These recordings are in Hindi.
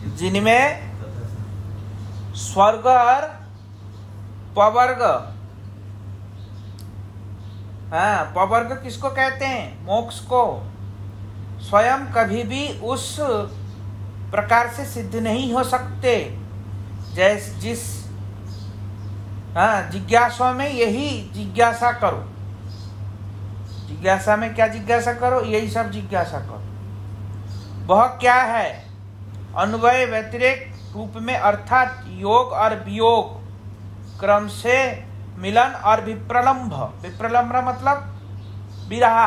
जिनमें स्वर्ग और पवर्ग, हाँ, पवर्ग किसको कहते हैं? मोक्ष को। स्वयं कभी भी उस प्रकार से सिद्ध नहीं हो सकते जिस जिज्ञासा में यही जिज्ञासा करो। जिज्ञासा में क्या जिज्ञासा करो? यही सब जिज्ञासा करो। वह क्या है? अन्वय व्यतिरेक रूप में, अर्थात योग और वियोग क्रम से मिलन और विप्रलंभ। विप्रलंभ मतलब विरहा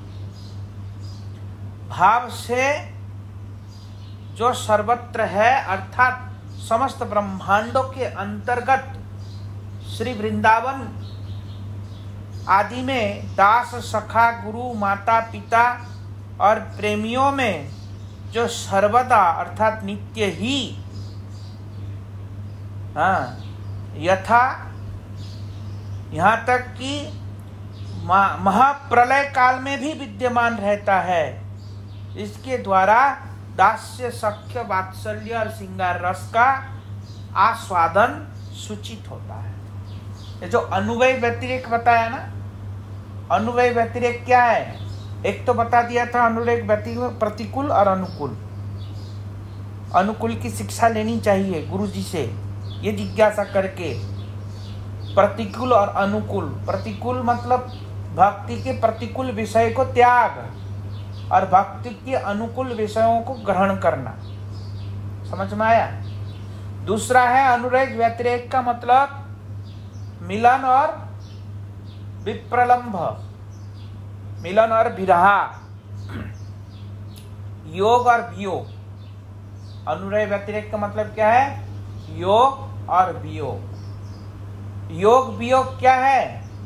भाव से जो सर्वत्र है, अर्थात समस्त ब्रह्मांडों के अंतर्गत श्री वृंदावन आदि में दास, सखा, गुरु, माता, पिता और प्रेमियों में जो सर्वदा अर्थात नित्य ही यथा यहाँ तक कि महाप्रलय काल में भी विद्यमान रहता है, इसके द्वारा दास्य, सख्य, वात्सल्य और श्रृंगार रस का आस्वादन सूचित होता है। ये जो अनुवय व्यतिरेक बताया ना, अनुवय व्यतिरेक क्या है? एक तो बता दिया था अनुवय व्यतिरेक प्रतिकूल और अनुकूल। अनुकूल की शिक्षा लेनी चाहिए गुरु जी से, ये जिज्ञासा करके। प्रतिकूल और अनुकूल, प्रतिकूल मतलब भक्ति के प्रतिकूल विषय को त्याग और भक्ति के अनुकूल विषयों को ग्रहण करना। समझ में आया? दूसरा है अनुराग व्यतिरेक का मतलब मिलन और विप्रलंभ, मिलन और विरहा, योग और वियोग। अनुराग व्यतिरेक का मतलब क्या है? योग और वियोग। योग वियोग क्या है?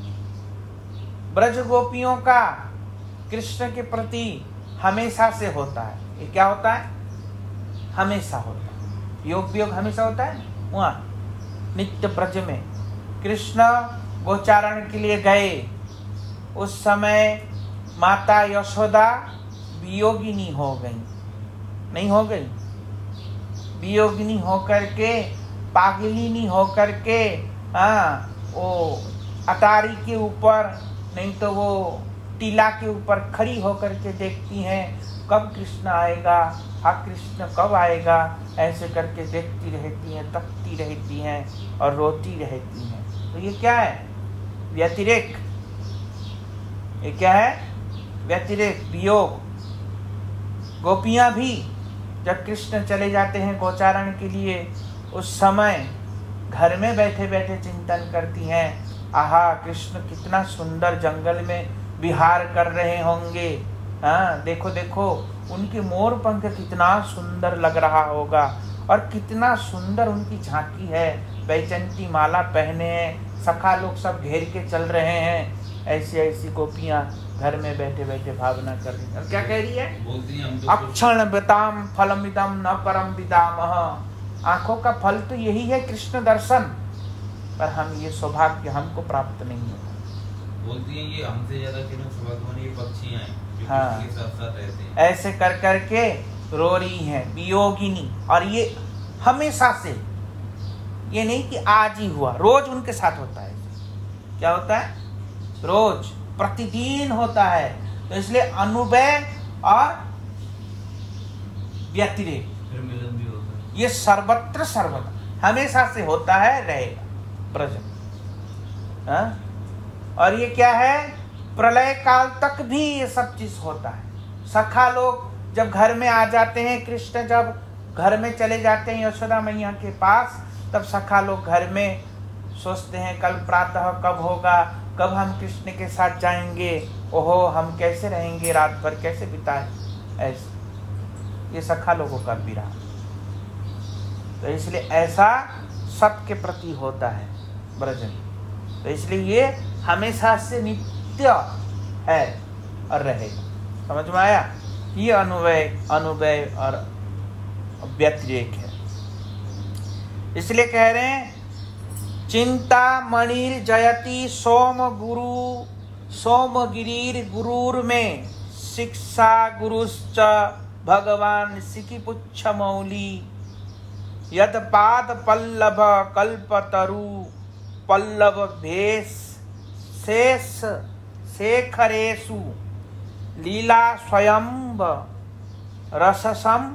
ब्रज गोपियों का कृष्ण के प्रति हमेशा से होता है। ये क्या होता है? हमेशा होता है। योग वियोग हमेशा होता है। वहाँ नित्य ब्रज में कृष्ण गोचारण के लिए गए, उस समय माता यशोदा वियोगिनी हो गई, नहीं हो गई? वियोगिनी होकर के, पागलिनी होकर के, वो अटारी के ऊपर नहीं तो वो टीला के ऊपर खड़ी होकर के देखती हैं कब कृष्ण आएगा, हाँ कृष्ण कब आएगा, ऐसे करके देखती रहती हैं, तकती रहती हैं और रोती रहती हैं। तो ये क्या है? व्यतिरेक। ये क्या है? व्यतिरेक, वियोग। गोपियां भी जब कृष्ण चले जाते हैं गोचारण के लिए, उस समय घर में बैठे बैठे चिंतन करती हैं, आहा कृष्ण कितना सुंदर जंगल में विहार कर रहे होंगे, हाँ देखो देखो उनके मोर पंख कितना सुंदर लग रहा होगा और कितना सुंदर उनकी झांकी है, बैजंती माला पहने हैं, सखा लोग सब घेर के चल रहे हैं। ऐसी ऐसी गोपियां घर में बैठे बैठे भावना कर रही हैं। क्या कह रही है? अक्षण विताम फलमिदम न परम विदामह। आंखों का फल तो यही है कृष्ण दर्शन, पर हम ये सौभाग्य हमको प्राप्त नहीं होता। बोलती हैं ये हमसे ज्यादा सौभाग्यवान ये पक्षियां हैं जो हाँ, के साथ साथ रहते हैं। ऐसे कर कर के रो रही हैं वियोगिनी। और ये हमेशा से, ये नहीं कि आज ही हुआ, रोज उनके साथ होता है। क्या होता है? रोज, प्रतिदिन होता है। तो इसलिए अनुवय और व्यतिरेक मिलन भी होता है। ये सर्वत्र सर्वदा हमेशा से होता है, रहेगा ब्रज। और ये क्या है? प्रलय काल तक भी ये सब चीज होता है। सखा लोग जब घर में आ जाते हैं, कृष्ण जब घर में चले जाते हैं यशोदा मैया के पास, तब सखा लोग घर में सोचते हैं कल प्रातः कब होगा, कब हम कृष्ण के साथ जाएंगे, ओहो हम कैसे रहेंगे, रात भर कैसे बिताए। ऐसे ये सखा लोगों का विरह। तो इसलिए ऐसा सबके प्रति होता है ब्रजन। तो इसलिए ये हमेशा से नित्य है और रहेगा। समझ में आया? ये अनुवय और व्यतिरेक है। इसलिए कह रहे हैं चिंता मणिर जयति सोम गिरीर गुरूर में शिक्षा गुरुश्च भगवान सिकिपुच्छ मौली। यद पाद पल्लभ कल्पतरु पल्लव भेष शेष शेखरेषु लीला स्वयंब रससम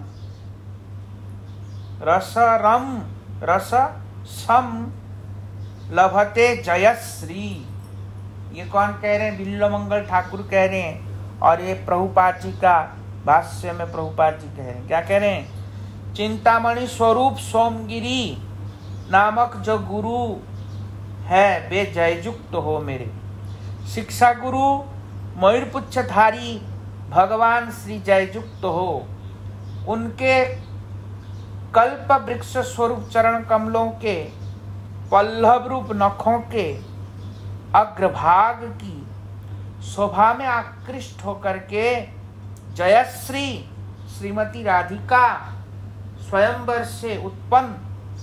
रससम लभते जयश्री। ये कौन कह रहे हैं? बिल्वमंगल ठाकुर कह रहे हैं। और ये प्रभुपाद जी का भाष्य में प्रभुपाद जी कह रहे हैं। क्या कह रहे हैं? चिंतामणि स्वरूप सोमगिरी नामक जो गुरु है वे जययुक्त हो मेरे। शिक्षा गुरु मयूरपुच्छधारी भगवान श्री जययुक्त हो। उनके कल्प वृक्ष स्वरूप चरण कमलों के पल्लव रूप नखों के अग्रभाग की शोभा में आकृष्ट होकर के जयश्री श्रीमती राधिका स्वयंवर से उत्पन्न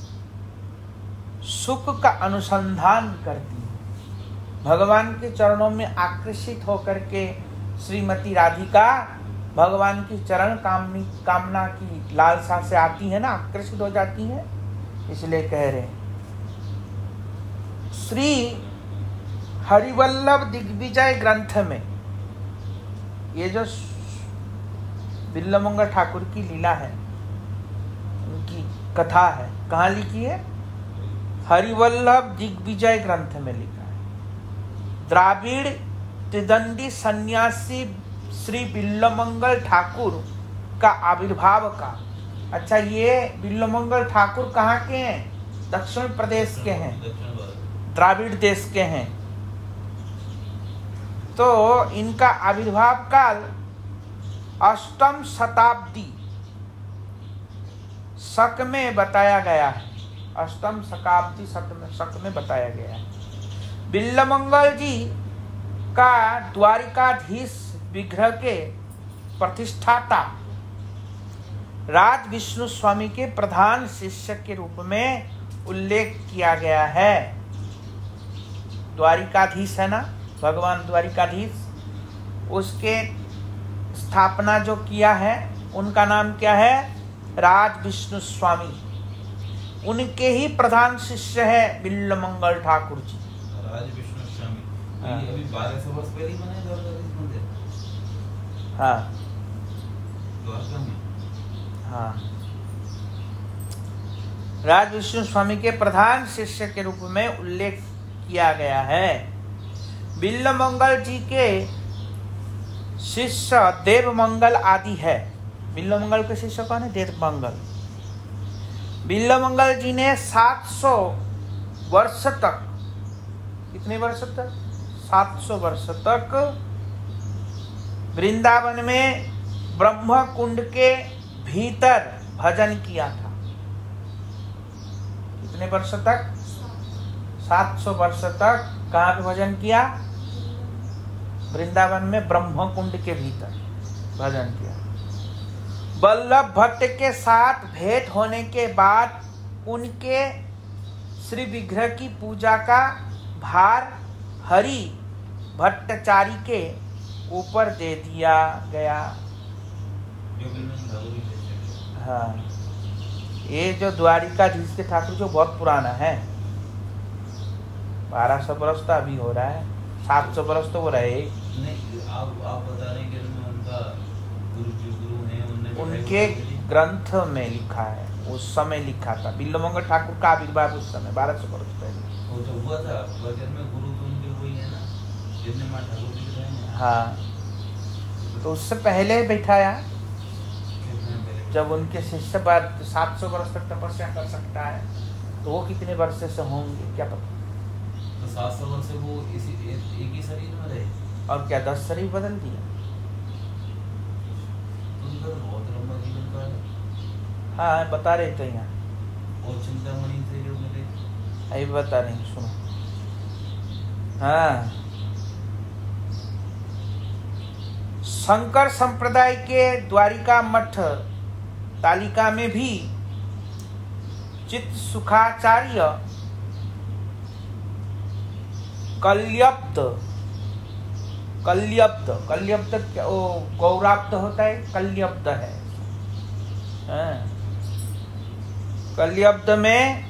सुख का अनुसंधान करती है। भगवान के चरणों में आकर्षित होकर के श्रीमती राधिका भगवान की चरण कामना की लालसा से आती है ना, आकर्षित हो जाती है। इसलिए कह रहे हैं श्री हरिवल्लभ दिग्विजय ग्रंथ में ये जो बिल्वमंगल ठाकुर की लीला है, उनकी कथा है, कहाँ लिखी है? हरिवल्लभ दिग्विजय ग्रंथ में लिखा है। द्राविड़ त्रिदंडी सन्यासी श्री बिल्वमंगल ठाकुर का आविर्भाव का। अच्छा, ये बिल्वमंगल ठाकुर कहाँ के हैं? दक्षिण प्रदेश के हैं, द्राविड़ देश के हैं। तो इनका आविर्भाव काल 8वीं शताब्दी शक में बताया गया है। 8वीं शताब्दी शक में बताया गया है। बिल्वमंगल जी का द्वारिकाधीश विग्रह के प्रतिष्ठाता राज विष्णु स्वामी के प्रधान शिष्य के रूप में उल्लेख किया गया है। द्वारिकाधीश है ना, भगवान द्वारिकाधीश, उसके स्थापना जो किया है उनका नाम क्या है? राज विष्णु स्वामी। उनके ही प्रधान शिष्य है बिल्वमंगल ठाकुर जी। राज विष्णु स्वामी अभी 1200 वर्ष पहले बनाया द्वारकाधीश मंदिर। हाँ द्वारका में। हाँ, राज विष्णु स्वामी के प्रधान शिष्य के रूप में उल्लेख किया गया है। बिल्वमंगल जी के शिष्य देवमंगल आदि है। बिल्वमंगल के शिष्य कौन है? देवमंगल। बिल्वमंगल जी ने 700 वर्ष तक, कितने वर्ष तक? 700 वर्ष तक वृंदावन में ब्रह्म कुंड के भीतर भजन किया था। कितने वर्ष तक? 700 वर्ष तक। कहाँ पे भजन किया? वृंदावन में ब्रह्म कुंड के भीतर भजन किया। वल्लभ भट्ट के साथ भेंट होने के बाद उनके श्री विग्रह की पूजा का भार हरि भट्टाचार्य के ऊपर दे दिया गया। हाँ, ये जो द्वारिकाधीश के ठाकुर जो बहुत पुराना है, 1200 वर्ष तो अभी हो रहा है, 700 वर्ष तो वो रहे। नहीं, आप बता रहे हैं कि उनका गुरु हैं, उनके ग्रंथ में लिखा है, उस समय लिखा था। बिल्वमंगल ठाकुर का आविर्भाव उस समय 1200 वर्ष पहले वो तो हुआ था। में गुरु तो उनके वही है ना, जितने मां ठाकुर दिख रहे हैं। हाँ, तो उससे पहले बैठाया जब उनके शिष्य पर 700 वर्ष तक तपस्या कर सकता है, तो वो कितने वर्ष से होंगे क्या पता। तो 700 वर्ष से वो इसी एक ही शरीर में रहे, और क्या 10 शरीर बदल दिया। उनका तो बहुत लंबा जीवन काल है। हाँ, बता रहे थे यहाँ, और चिंतामणि से जो मिले, अभी बता रहे हैं, सुनो। हाँ, शंकर संप्रदाय के द्वारिका मठ तालिका में भी चित्त सुखाचार्य कल्यब्द क्या, वो गौराब्द होता है, कल्यब्द है। कल्यब्द में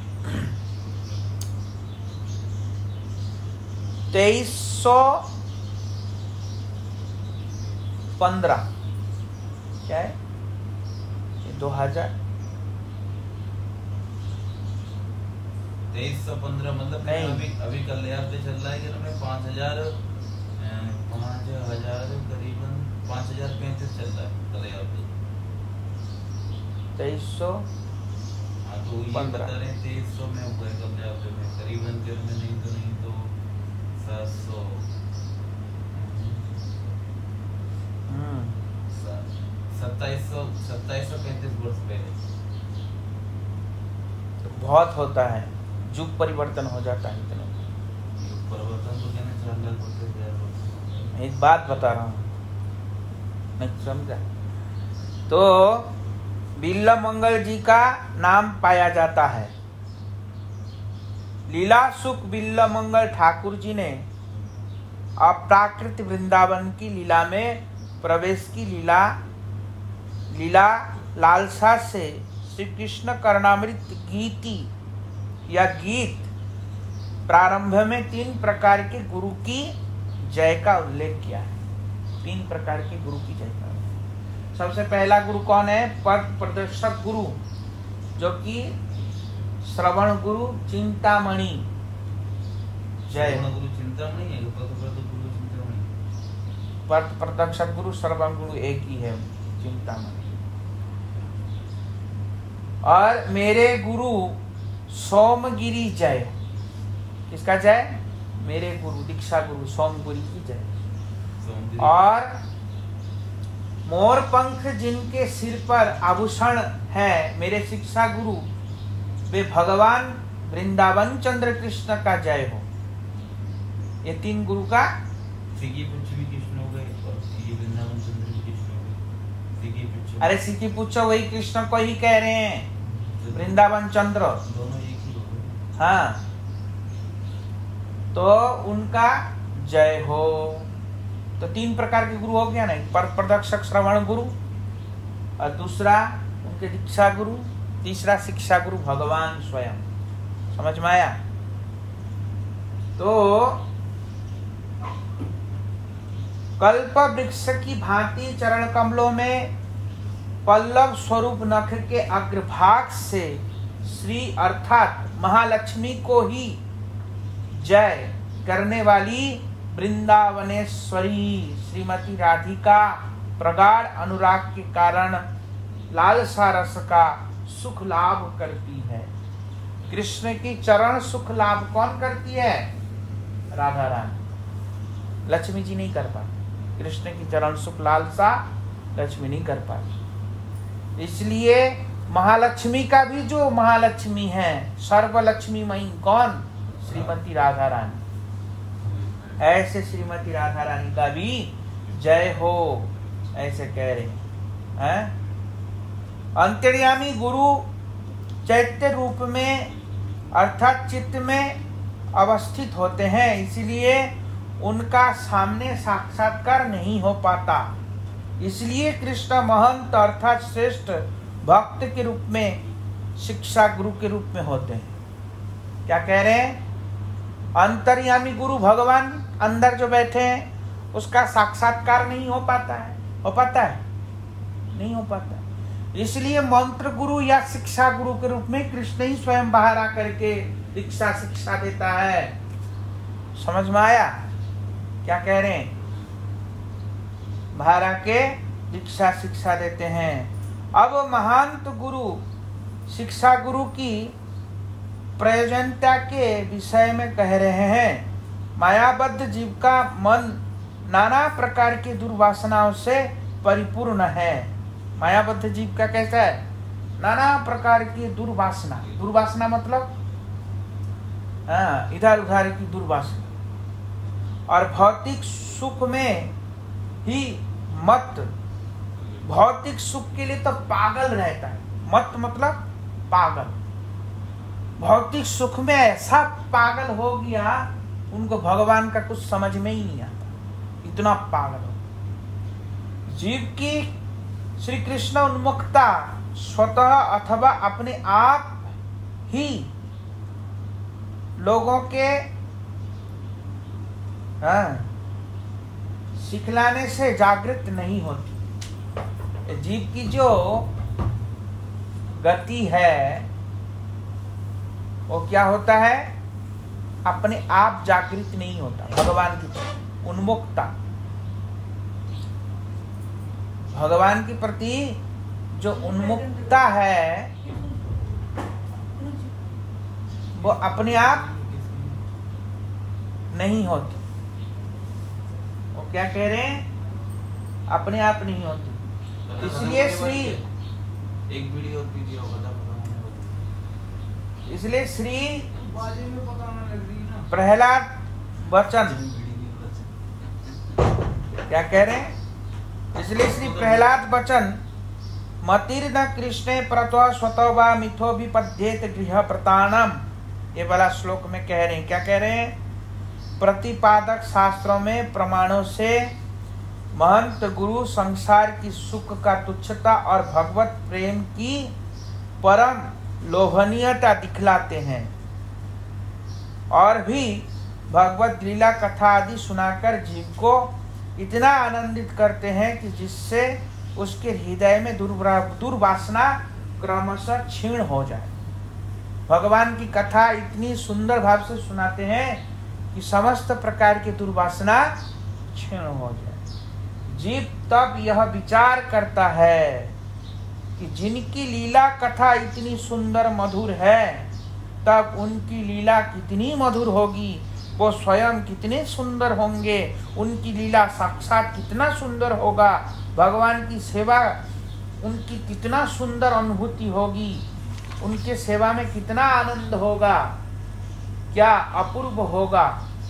2315 क्या है? 2000 2315 मतलब नहीं। अभी कल्याण चल रहा है कि हमें 5000 करीबन 5035 चल रहा है कल्याण। 2300 हाँ तो ये बता रहे हैं 2300 में होगा कल्याण में करीबन में नहीं तो 700 2735 वर्ष पहले। तो बहुत होता है, युग परिवर्तन हो जाता है इतना। युग परिवर्तन तो कहने 4 लाख वर्ष से ज्यादा वर्ष। एक बात बता रहा हूँ, नहीं समझा? तो बिल्ला मंगल जी का नाम पाया जाता है। लीला सुख बिल्ला मंगल ठाकुर जी ने अप्राकृत वृंदावन की लीला में प्रवेश की लीला लालसा से श्री कृष्ण कर्णामृत गीति या गीत प्रारंभ में 3 प्रकार के गुरु की जय का उल्लेख किया है। 3 प्रकार के गुरु की जय का। सबसे पहला गुरु कौन है? पद प्रदर्शक गुरु, जो कि श्रवण गुरु चिंतामणि जय। गुरु चिंतामणि है, गुरु चिंतामणि। पद प्रदर्शक गुरु श्रवण गुरु एक ही है, चिंतामणि। और मेरे गुरु सोमगिरी जय। किसका जय? मेरे गुरु दीक्षा गुरु सोमगिरी की जय। और मोर पंख जिनके सिर पर आभूषण है, मेरे शिक्षा गुरु वे भगवान वृंदावन चंद्र कृष्ण का जय हो। ये 3 गुरु का सिकी पुच्छ भी कृष्ण हो गए और सिकी वृंदावन चंद्र भी कृष्ण हो गए। सिकी पुच्छ, अरे सिकी पुच्छ वही कृष्ण को ही कह रहे हैं, वृंदावन चंद्र दोनों एक ही हो गए। हाँ, तो उनका जय हो। तो 3 प्रकार के गुरु हो गया ना, पर प्रदर्शक श्रवण गुरु, और दूसरा उनके दीक्षा गुरु, तीसरा शिक्षा गुरु भगवान स्वयं। समझ में आया? तो कल्प वृक्ष की भांति चरण कमलों में पल्लव स्वरूप नख के अग्रभाग से श्री अर्थात महालक्ष्मी को ही जय करने वाली वृंदावनेश्वरी श्रीमती राधिका प्रगाढ़ अनुराग के कारण लालसा रस का सुख लाभ करती है। कृष्ण की चरण सुख लाभ कौन करती है? राधा रानी। लक्ष्मी जी नहीं कर पाती। कृष्ण की चरण सुख लालसा लक्ष्मी नहीं कर पाती। इसलिए महालक्ष्मी का भी जो महालक्ष्मी है, सर्वलक्ष्मी मई कौन? श्रीमती राधा रानी। ऐसे श्रीमती राधा रानी का भी जय हो, ऐसे कह रहे हैं। अंतर्यामी गुरु चैत्य रूप में अर्थात चित्त में अवस्थित होते हैं, इसलिए उनका सामने साक्षात्कार नहीं हो पाता। इसलिए कृष्ण महंत अर्थात श्रेष्ठ भक्त के रूप में शिक्षा गुरु के रूप में होते हैं। क्या कह रहे हैं? अंतर्यामी गुरु भगवान अंदर जो बैठे हैं, उसका साक्षात्कार नहीं हो पाता है। हो पाता है? नहीं हो पाता। इसलिए मंत्र गुरु या शिक्षा गुरु के रूप में कृष्ण ही स्वयं बाहर आकर के दीक्षा शिक्षा देता है। समझ में आया क्या कह रहे हैं? बाहर आके दीक्षा शिक्षा देते हैं। अब महांत गुरु शिक्षा गुरु की प्रयोजनता के विषय में कह रहे हैं। मायाबद्ध जीव का मन नाना प्रकार की दुर्वासनाओं से परिपूर्ण है। मायाबद्ध जीव का कैसा है? नाना प्रकार की दुर्वासना। दुर्वासना मतलब इधर उधर की दुर्वासना। और भौतिक सुख में ही मत, भौतिक सुख के लिए तो पागल रहता है। मत मतलब पागल। भौतिक सुख में ऐसा पागल हो गया, उनको भगवान का कुछ समझ में ही नहीं आता, इतना पागल हो। जीव की श्री कृष्ण उन्मुखता स्वतः अथवा अपने आप ही लोगों के सिखलाने से जागृत नहीं होती। जीव की जो गति है वो क्या होता है, अपने आप जागृत नहीं होता, भगवान की प्रति उन्मुखता, भगवान के प्रति जो उन्मुखता है वो अपने आप नहीं होती। वो क्या कह रहे हैं, अपने आप नहीं होती। इसलिए श्री एक वीडियो इसलिए श्री प्रहलाद वचन क्या कह रहे हैं, इसलिए श्री प्रहलाद वचन मतिर्न कृष्णे प्रत्वा स्वतो वा मिथो विपद्येत गृह प्रतानम, ये वाला श्लोक में कह रहे हैं। क्या कह रहे हैं, प्रतिपादक शास्त्रों में प्रमाणों से महंत गुरु संसार की सुख का तुच्छता और भगवत प्रेम की परम लोभनीयता दिखलाते हैं और भी भगवत लीला कथा आदि सुनाकर जीव को इतना आनंदित करते हैं कि जिससे उसके हृदय में दुर्वासना क्रमशः क्षीण हो जाए। भगवान की कथा इतनी सुंदर भाव से सुनाते हैं कि समस्त प्रकार की दुर्वासना क्षीण हो जाए। जीव तब यह विचार करता है कि जिनकी लीला कथा इतनी सुंदर मधुर है, तब उनकी लीला कितनी मधुर होगी, वो स्वयं कितने सुंदर होंगे, उनकी लीला साक्षात कितना सुंदर होगा, भगवान की सेवा उनकी कितना सुंदर अनुभूति होगी, उनके सेवा में कितना आनंद होगा, क्या अपूर्व होगा।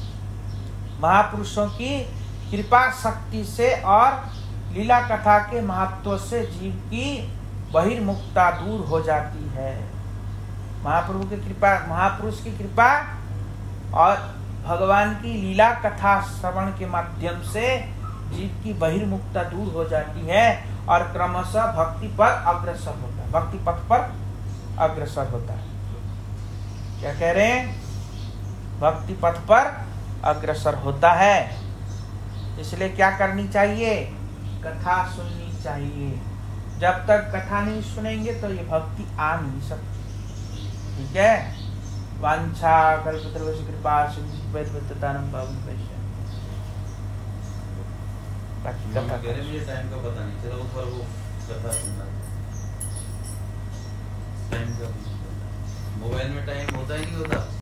महापुरुषों की कृपा शक्ति से और लीला कथा के महत्व से जीव की बहिर्मुखता दूर हो जाती है। महाप्रभु की कृपा, महापुरुष की कृपा और भगवान की लीला कथा श्रवण के माध्यम से जीव की बहिर्मुखता दूर हो जाती है और क्रमशः भक्ति पर अग्रसर होता है, भक्ति पथ पर अग्रसर होता है। क्या कह रहे हैं, भक्ति पथ पर अग्रसर होता है। इसलिए क्या करनी चाहिए, कथा सुननी चाहिए। जब तक कथा नहीं सुनेंगे तो ये भक्ति आ नहीं सकती। ठीक है, वांछा कल्पतरुवश कृपा सिंधुतानम पावन वैश्य। बाकी कथा मुझे टाइम का पता नहीं चला, ऊपर वो कथा सुनना टाइम का मोबाइल में टाइम होता ही नहीं होता।